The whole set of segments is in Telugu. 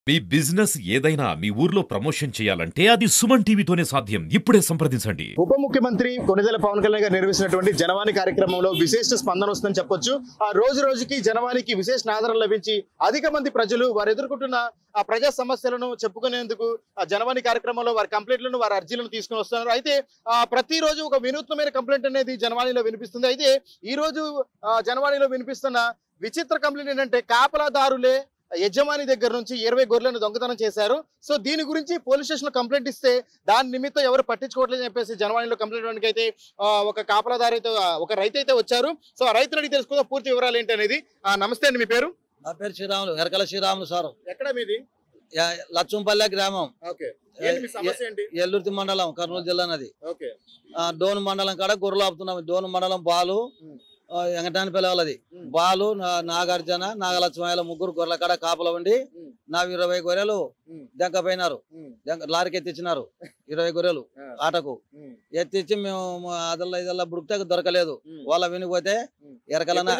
మీ బిజినెస్ ఏదైనా మీ ఊర్లో ప్రమోషన్ చేయాలంటే అది సుమన్ టీవీతోనే సాధ్యం. ఇప్పుడే సంప్రదించండి. ఉప ముఖ్యమంత్రి కొణిదెల పవన్ కళ్యాణ్ గారు నిర్వహించినటువంటి జనవాణి కార్యక్రమంలో విశేష స్పందన వస్తుందని చెప్పొచ్చు. ఆ రోజు రోజుకి జనవాణికి విశేష ఆదరణ లభించి అధిక మంది ప్రజలు వారు ఎదుర్కొంటున్న ఆ ప్రజా సమస్యలను చెప్పుకునేందుకు ఆ జనవాణి కార్యక్రమంలో వారి కంప్లైంట్లను వారి అర్జీలను తీసుకుని వస్తున్నారు. అయితే ప్రతిరోజు ఒక వినూత్నమైన కంప్లైంట్ అనేది జనవాణిలో వినిపిస్తుంది. అయితే ఈ రోజు జనవాణిలో వినిపిస్తున్న విచిత్ర కంప్లైంట్ ఏంటంటే కాపలాదారులే యజమాని దగ్గర నుంచి 20 గొర్రెలను దొంగతనం చేశారు. సో దీని గురించి పోలీస్ స్టేషన్ లో కంప్లైంట్ ఇస్తే దాని నిమిత్తం ఎవరు పట్టించుకోవట్లేదని చెప్పేసి జనవాణిలో కంప్లైంట్ అయితే ఒక కాపలాదారు అయితే ఒక రైతు అయితే వచ్చారు. సో ఆ రైతుని అడిగి తెలుసుకుందాం పూర్తి వివరాలు ఏంటి అనేది. నమస్తే అండి, మీ పేరు? నా పేరు శ్రీరాములు, ఎరకల శ్రీరాములు సార్. ఎక్కడ మీది? లచ్చంపల్లె గ్రామం, సమస్య ఏంటి? ఎల్లుర్తి మండలం, కర్నూలు జిల్లా నది. ఓకే. డోను మండలం కాడ గొర్రెలు ఆపుతున్నాం. డోను మండలం బాలు, వెంకటానిపల్లి వాళ్ళది. బాలు, నాగార్జున, నాగలక్ష్మయ్య ముగ్గురు గొర్రెల కాడ కాపలా ఉండి నా 20 గొర్రెలు దెంకపోయినారు. లారీకి ఎత్తిచ్చినారు 20 గొర్రెలు ఆటకు ఎత్తిచ్చి మేము అదల్లా బుడితే దొరకలేదు. వాళ్ళ వినిపోతే ఎరకలన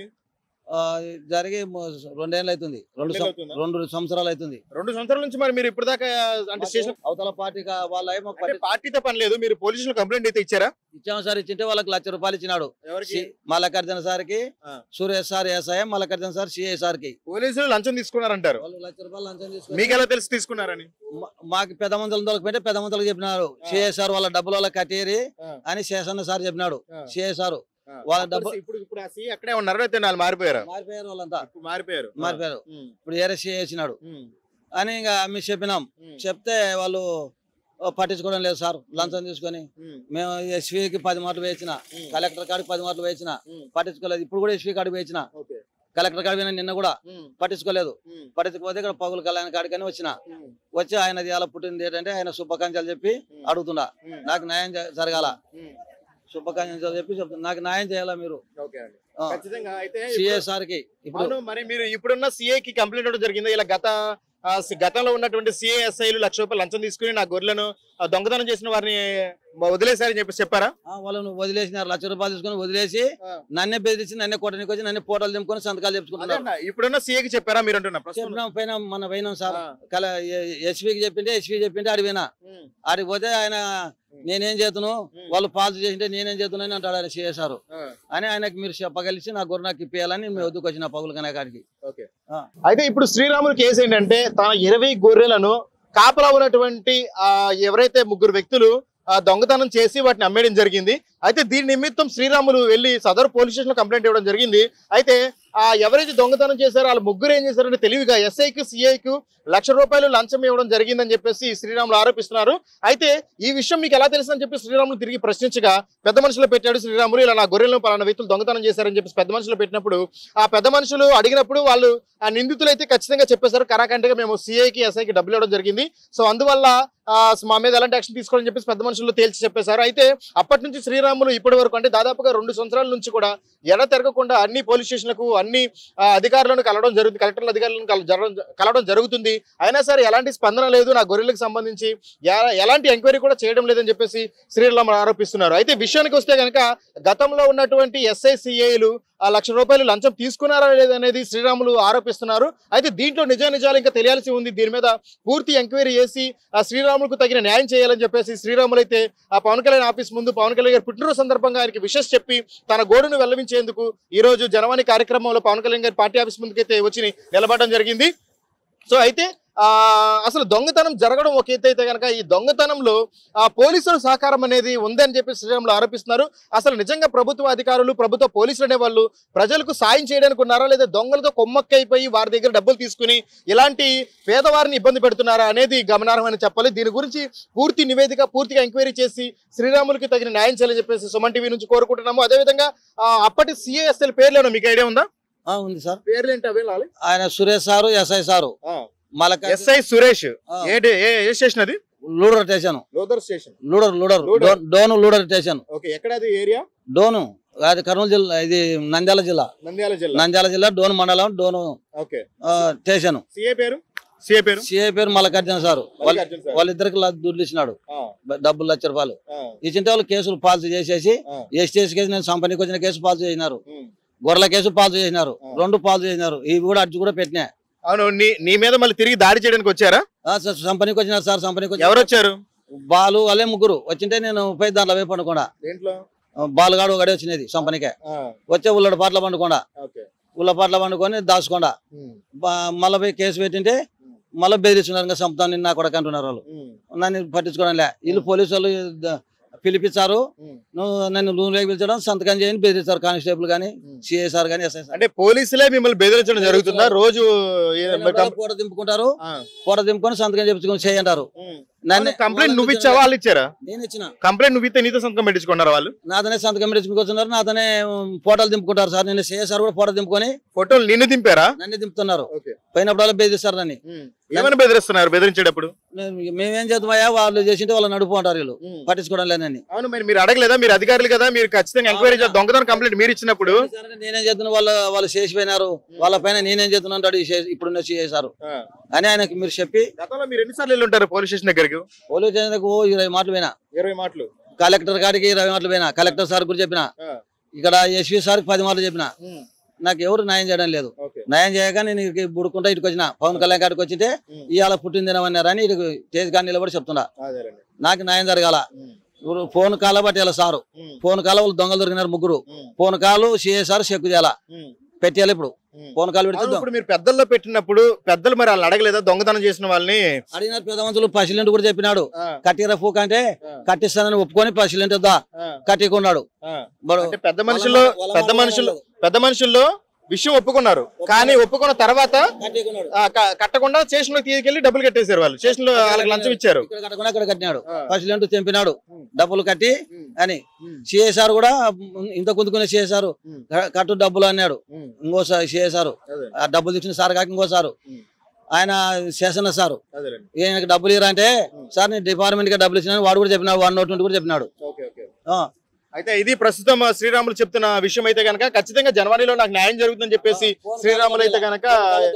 జరిగి 2 ఏళ్ళు అవుతుంది, 2 సంవత్సరాలు అవుతుంది. 2 సంవత్సరాల నుంచి మరి మీరు ఇప్పుడు దాకా అంటే స్టేషన్ అవతల పార్టీ వాళ్ళ పార్టీతో పని లేదు, మీరు పోలీస్ కంప్లైంట్ అయితే ఇచ్చారా? ఇచ్చాము సార్. ఇచ్చింటే వాళ్ళకి 1 లక్ష రూపాయలు ఇచ్చినాడు. మల్లకార్జున సార్కి, Suresh sir SI, Mallikarjuna sir CI సార్కి. పోలీసులు లంచం తీసుకున్నారంటారు. వాళ్ళు 1 లక్ష రూపాయలు లంచం తీసుకున్నారు. మీకు ఎలా తెలిసి తీసుకున్నారని? మాకు పెద్ద మందులు దొరకపోతే పెద్ద మందులకు చెప్పినారు. సిఐ సార్ వాళ్ళ డబ్బులు వాళ్ళ కట్టేరి అని శేషన్న సార్ చెప్పినాడు. సిఐ సారు వాళ్ళ డబ్బులు ఇప్పుడు అక్కడే ఉన్నారు, అయితే వాళ్ళు మారిపోయారు. వాళ్ళంతా మారిపోయారు. ఇప్పుడు ఏరే సిఐ వేసినాడు అని ఇంకా మేము చెప్పినాం. చెప్తే వాళ్ళు పట్టించుకోవడం లేదు సార్. లంచం తీసుకొని మేము ఎస్వీకి 10 మాటలు వేయించిన, కలెక్టర్ కాడికి 10 మాటలు వేయించిన, పట్టించుకోలేదు. ఇప్పుడు కూడా ఎస్వీ కాడికి వేయించిన, కలెక్టర్ కాడికి పోయినా నిన్న కూడా పట్టించుకోలేదు. పట్టించుకోకపోతే ఇక్కడ పగులు కళ్యాణ కాడికని వచ్చి ఆయనది ఎలా పుట్టింది ఏంటంటే ఆయన శుభాకాంక్షలు చెప్పి అడుగుతున్నా. నాకు న్యాయం జరగాల, శుభాకాంక్షలు చెప్పి నాకు న్యాయం చేయాలా మీరు సిఐ సార్కి. ఇప్పుడు మరి మీరు ఇప్పుడున్న సిఐకి కంప్లైంట్ ఇవ్వడం జరిగింది. ఇలా గతంలో ఉన్నటువంటి సిఐఎస్ఐలు 1 లక్ష రూపాయలు లంచం తీసుకుని నా గొర్రెలను దొంగతనం చేసిన వారిని వదిలేశారని చెప్పి చెప్పారా? వాళ్ళను వదిలేసినారు. 1 లక్ష రూపాయలు తీసుకుని వదిలేసి నన్నే బెదిరించి, నన్నే కొట్టడానికి వచ్చి నన్నే ఫోటోలు దింపుకొని సంతకాలు చెప్పుకుంటున్నారు. ఇప్పుడున్న సిఐకి చెప్పారా మీరు? పోయినాం సార్. ఎస్పీకి చెప్పింటే అడిగిపోయినా. అడిగిపోతే ఆయన నేనేం చేతును, వాళ్ళు పాలసీ చేసింటే నేనేం చేతును అని అంటాడు ఆయన సిఐ సారు. అని ఆయనకి మీరు చెప్పగలిసి నా గొర్రె నాకు ఇప్పేయాలని మేము వద్దుకు వచ్చిన పగులు కనకాడికి. అయితే ఇప్పుడు శ్రీరాములు కేసు ఏంటంటే తన 20 గొర్రెలను కాపలా ఉన్నటువంటి ఎవరైతే 3 వ్యక్తులు దొంగతనం చేసి వాటిని అమ్మేయడం జరిగింది. అయితే దీని నిమిత్తం శ్రీరాములు వెళ్లి సదరు పోలీస్ స్టేషన్ లో కంప్లైంట్ ఇవ్వడం జరిగింది. అయితే ఎవరైతే దొంగతనం చేశారో వాళ్ళు 3 ఏం చేశారంటే తెలివిగా ఎస్ఐకి సిఐకు 1 లక్ష రూపాయలు లంచం ఇవ్వడం జరిగిందని చెప్పేసి శ్రీరాములు ఆరోపిస్తున్నారు. అయితే ఈ విషయం మీకు ఎలా తెలుసని చెప్పి శ్రీరాములు తిరిగి ప్రశ్నించగా పెద్ద మనుషులు పెట్టాడు శ్రీరాములు. ఇలా నా గొర్రెలను పలానా వ్యక్తులు దొంగతనం చేశారని చెప్పేసి పెద్ద మనుషులు పెట్టినప్పుడు ఆ పెద్ద మనుషులు అడిగినప్పుడు వాళ్ళు ఆ నిందితులు అయితే ఖచ్చితంగా చెప్పేశారు, కరాకంటగా మేము సిఐకి ఎస్ఐకి డబ్బులు ఇవ్వడం జరిగింది, సో అందువల్ల మా మీద ఎలాంటి యాక్షన్ తీసుకోవాలని చెప్పేసి పెద్ద మనుషులు తేల్చి చెప్పేశారు. అయితే అప్పటి నుంచి శ్రీరాములు ఇప్పటి వరకు అంటే దాదాపుగా 2 సంవత్సరాల నుంచి కూడా ఎడ తిరగకుండా అన్ని పోలీస్ స్టేషన్లకు అన్ని అధికారులను కలవడం జరుగుతుంది, కలెక్టర్ల అధికారులను కలవడం జరుగుతుంది. అయినా సరే ఎలాంటి స్పందన లేదు, నా గొర్రెలకు సంబంధించి ఎలాంటి ఎంక్వైరీ కూడా చేయడం లేదని చెప్పేసి శ్రీరాములు ఆరోపిస్తున్నారు. అయితే విషయానికి వస్తే కనుక గతంలో ఉన్నటువంటి ఎస్ఐ సిఐలు 1 లక్ష రూపాయలు లంచం తీసుకున్నారా లేదనేది శ్రీరాములు ఆరోపిస్తున్నారు. అయితే దీంట్లో నిజాలు ఇంకా తెలియాల్సి ఉంది. దీని మీద పూర్తి ఎంక్వైరీ చేసి శ్రీరాములకు తగిన న్యాయం చేయాలని చెప్పేసి శ్రీరాములు అయితే ఆ పవన్ కళ్యాణ్ ఆఫీస్ ముందు పవన్ కళ్యాణ్ గారి పుట్టినరోజు సందర్భంగా ఆయనకి విషెస్ చెప్పి తన గోడును వెల్లవించేందుకు ఈ రోజు జనవాణి కార్యక్రమంలో పవన్ కళ్యాణ్ గారి పార్టీ ఆఫీస్ ముందుకైతే వచ్చి నిలబడడం జరిగింది. సో అయితే అసలు దొంగతనం జరగడం ఒక ఎత్తు అయితే కనుక ఈ దొంగతనంలో పోలీసుల సహకారం అనేది ఉందని చెప్పి శ్రీరాములు ఆరోపిస్తున్నారు. అసలు నిజంగా ప్రభుత్వ అధికారులు, ప్రభుత్వ పోలీసులు అనే వాళ్ళు ప్రజలకు సాయం చేయడానికి ఉన్నారా, లేదా దొంగలతో కొమ్మక్కైపోయి వారి దగ్గర డబ్బులు తీసుకుని ఇలాంటి పేదవారిని ఇబ్బంది పెడుతున్నారా అనేది గమనార్హమని చెప్పాలి. దీని గురించి పూర్తి నివేదిక, పూర్తిగా ఎంక్వైరీ చేసి శ్రీరాములకి తగిన న్యాయం చేయాలని చెప్పేసి సుమన్ టీవీ నుంచి కోరుకుంటున్నాము. అదేవిధంగా అప్పటి సిఐఎస్ఎల్ పేర్లేనా మీకు ఐడియా ఉందా? ఉంది సార్. పేర్లు ఏంటి అవి? ఆయన Suresh sir, SI sir. SI Suresh ఏ స్టేషన్ అది? లూడర్ స్టేషన్. లూడర్ స్టేషన్. ఎక్కడ అది ఏరియా? డోను, అది కర్నూలు జిల్లా, ఇది నంద్యాల జిల్లా డోను మండలం, డోను స్టేషన్. సిఐ పేరు మల్లకార్జున సారు. వాళ్ళిద్దరికి దుడ్లు ఇచ్చినాడు, డబ్బులు 1 లక్ష రూపాయలు ఇచ్చింటే వాళ్ళు కేసులు పాలసీ చేసేసి ఎస్టీఎస్ కేసు, నేను సంపనికి వచ్చిన కేసు పాలసీ చేసినారు, గొర్రెల కేసు పాలసీ చేసినారు, 2 పాలసీ చేసినారు. ఇవి కూడా అర్జీ కూడా పెట్టినా అవును, నీ మీద మళ్ళీ తిరిగి దాడి చేయడానికి వచ్చారా? సంపనికి వచ్చినారు సార్. సంపనికి ఎవరు వచ్చారు? బాలు వాళ్ళే ముగ్గురు వచ్చింటే నేను పోయి దాంట్లో పోయి పండుకోండా. బాలుగాడు ఒకడే వచ్చినది సంపనికే. వచ్చే ఉల్లడి పాటలు పండుకోండా. ఉల్ల పాటలు పండుకొని దాచుకోండా. మళ్ళీ పోయి కేసు పెట్టింటే మళ్ళీ బెదిరిస్తున్నారు. ఇంకా సంపుతాను నిన్న కొడక అంటున్నారు వాళ్ళు. నన్ను పట్టించుకోవడం లే. వీళ్ళు పోలీసు వాళ్ళు పిలిపించారు. నువ్వు నన్ను రూమ్లోకి పిలిచడం, సంతకం చేయని బెదిరిస్తారు. కానిస్టేబుల్ గానీ, సిఐ సార్ గానీ, ఎస్ఐ సార్. అంటే పోలీసులే మిమ్మల్ని బెదిరించడం జరుగుతుందా రోజు? పూట దింపుకుంటారు. పూట దింపుకొని సంతకం చెప్పుకొని చేయంటారు. కంప్లైంట్ నువ్వు ఇచ్చావా వాళ్ళు ఇచ్చారా? నేను ఇచ్చిన. కంప్లైంట్ నువ్వు ఇస్తే నీతో సంతకం పెట్టించుకున్నారా వాళ్ళు? నాతోనే సంతకం పెట్టించుకుంటున్నారు. నాతోనే ఫోటోలు దింపుకుంటారు సార్. నేను సిఐ సార్ కూడా ఫోటో దింపుకొని. ఫోటోలు నిన్ను దింపారా? నన్ను దింపుతున్నారు. పోయినప్పుడు బెదిరిస్తారు నన్ను. ఏమైనా బెదిరిస్తున్నారు? బెదిరించేటప్పుడు మేమేం చేద్దామయ్యా, వాళ్ళు చేసింటే వాళ్ళు నడుపు అంటారు. వీళ్ళు పట్టించుకోవడం లేదని. అవును, మీరు అడగలేదా? మీరు అధికారులు కదా, మీరు ఖచ్చితంగా ఎంక్వైరీ చేయాలి. దొంగతనం కంప్లైంట్ మీరు ఇచ్చినప్పుడు నేనేం చేస్తున్నా, వాళ్ళు చేసిపోయినారు, వాళ్ళ పైన నేనేం చేస్తున్నా అంటాడు ఇప్పుడు చేశారు అని ఆయనకి మీరు చెప్పి. గతంలో మీరు ఎన్నిసార్లు వెళ్ళి ఉంటారు పోలీస్ స్టేషన్ దగ్గరికి? పోలీస్ స్టేషన్ 20 మాటలు పోయినా. 20 మాటలు. కలెక్టర్ గారికి 20 మాటలు పోయినా. కలెక్టర్ సార్ గురించి చెప్పిన. ఇక్కడ ఎస్పీ సార్కి 10 మాటలు చెప్పిన. నాకు ఎవరు న్యాయం చేయడం లేదు. న్యాయం చేయక నేను బుడుకుంటా ఇటుకు వచ్చిన. పవన్ కళ్యాణ్ గారికి వచ్చింటే ఇవాళ పుట్టిందినమన్నారని ఇటు స్టేజ్ కానీ నిలబడి చెప్తున్నా. నాకు న్యాయం జరగాల. ఫోన్ కాల్ బట్టి ఇలా సారు ఫోన్ కాల్ వాళ్ళు దొంగలు దొరికినారు ముగ్గురు. Phone call CI sir check చేయాల పెట్టేయాలి. ఇప్పుడు ఫోన్ కాల్ పెడితే మీరు పెద్దల్లో పెట్టినప్పుడు పెద్దలు మరి వాళ్ళు అడగలేదా దొంగతనం చేసిన వాళ్ళని? అడిగినారు. పెద్ద మనుషులు ప్రెసిడెంట్ కూడా చెప్పినాడు. కట్టిరా ఫూక్ అంటే కట్టిస్తానని ఒప్పుకొని ప్రెసిడెంట్ కట్టికున్నాడు. పెద్ద మనుషుల్లో విషయం ఒప్పుకున్నారు. కానీ ఒప్పుకున్న తర్వాత కట్టకుండా స్టేషన్ లో తీసుకెళ్లి డబ్బులు కట్టేశారు. వాళ్ళు స్టేషన్ లో వాళ్ళకి లంచం ఇచ్చారు. అక్కడ కట్టినాడు. ప్రెసిడెంట్ తెంపినాడు డబ్బులు కట్టి అని. సిఐ సార్ కూడా ఇంత కుందుకునే సిఐ సారు కట్టు డబ్బులు అన్నాడు. ఇంకోసారి సిఐ సారు ఆ డబ్బులు ఇచ్చిన సార్ కాక ఇంకోసారు ఆయన శేషన్న సారు ఈయనకి డబ్బులు ఇరా అంటే, సార్ నేను డిపార్ట్మెంట్ గా డబ్బులు ఇచ్చినా వాడు కూడా చెప్పినాడు. 102 కూడా చెప్పినాడు. అయితే ఇది ప్రస్తుతం శ్రీరాములు చెప్తున్న విషయం అయితే గనక ఖచ్చితంగా జనవరిలో నాకు న్యాయం జరుగుతుందని చెప్పేసి శ్రీరాములు అయితే గనక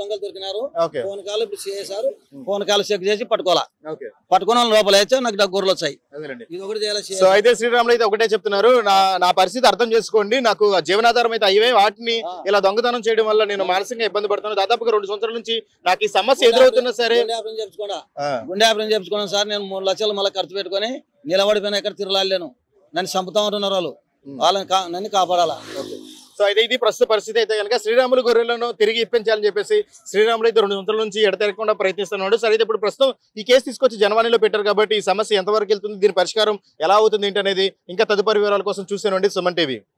ఫోన్ కాల్ చెక్ చేసి పట్టుకోవాలా. పట్టుకున్న లోపల అయితే నాకు గొర్రెలు వచ్చాయి. సో అయితే శ్రీరాములు అయితే ఒకటే చెప్తున్నారు, నా పరిస్థితి అర్థం చేసుకోండి. నాకు జీవనాధారం అయితే అయ్యే వాటిని ఇలా దొంగతనం చేయడం వల్ల నేను మానసికంగా ఇబ్బంది పడుతున్నాను. దాదాపుగా 2 సంవత్సరాల నుంచి నాకు ఈ సమస్య ఎదురవుతున్నా సరే గుండె ఆపరేషన్ చెప్పుకున్నాను సార్. నేను 3 లక్షలు మళ్ళీ ఖర్చు పెట్టుకుని నిలబడిపోయినా ఎక్కడ తిరగలేను. నన్ను చంపుతా ఉంటున్నారు వాళ్ళు. నన్ను కాపాడాలా. సో అయితే ఇది ప్రస్తుత పరిస్థితి అయితే కనుక శ్రీరాములు గొర్రెలను తిరిగి ఇప్పించాలని చెప్పేసి శ్రీరాములు అయితే 2 సంవత్సరాల నుంచి ఎడతెరగకుండా ప్రయత్నిస్తున్నాడు. సరే అయితే ఇప్పుడు ప్రస్తుతం ఈ కేసు తీసుకొచ్చి జనవాణిలో పెట్టారు కాబట్టి ఈ సమస్య ఎంతవరకు వెళ్తుంది, దీని పరిష్కారం ఎలా అవుతుంది ఏంటనేది ఇంకా తదుపరి వివరాల కోసం చూసేనండి సుమన్ టీవీ.